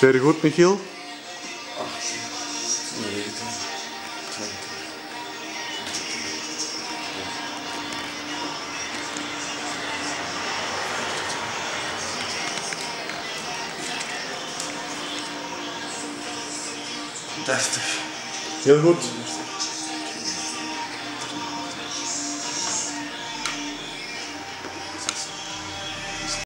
Zeer goed, Michiel. 18, 19, 20. Deftig. Heel goed.